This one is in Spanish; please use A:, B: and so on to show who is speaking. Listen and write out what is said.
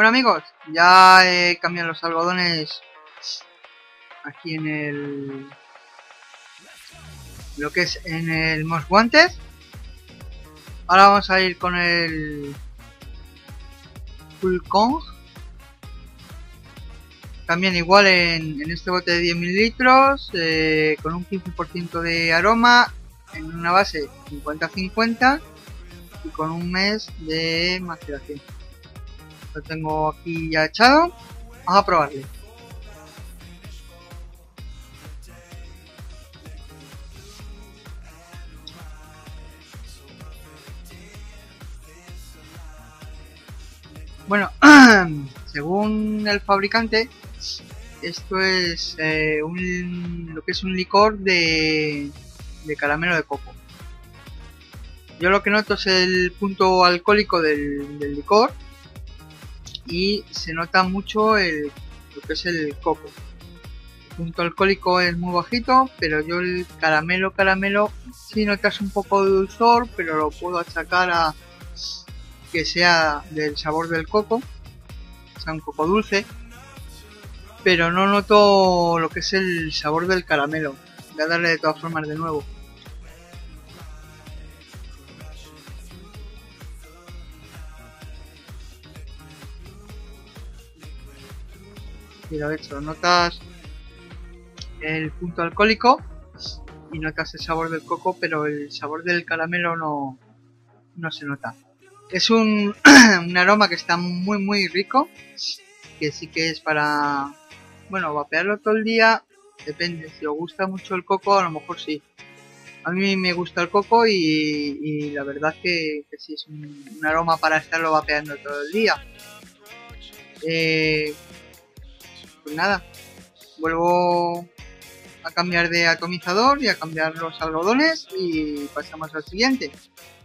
A: Bueno amigos, ya he cambiado los algodones aquí en lo que es en el Most Wanted. Ahora vamos a ir con el Full Kong. También igual en este bote de 10 mililitros, con un 15% de aroma, en una base 50-50 y con un mes de maceración. Lo tengo aquí ya echado. Vamos a probarle. Bueno, según el fabricante, esto es lo que es un licor de caramelo de coco. Yo lo que noto es el punto alcohólico del licor y se nota mucho lo que es el coco. El punto alcohólico es muy bajito, pero yo el caramelo sí notas un poco de dulzor, pero lo puedo achacar a que sea del sabor del coco, sea un coco dulce, pero no noto lo que es el sabor del caramelo. Voy a darle de todas formas de nuevo. Y lo he hecho, notas el punto alcohólico y notas el sabor del coco, pero el sabor del caramelo no se nota. Es un aroma que está muy rico, que sí que es para, bueno, vapearlo todo el día. Depende, si os gusta mucho el coco, a lo mejor sí. A mí me gusta el coco y la verdad que sí es un aroma para estarlo vapeando todo el día. Pues nada, vuelvo a cambiar de atomizador y a cambiar los algodones y pasamos al siguiente.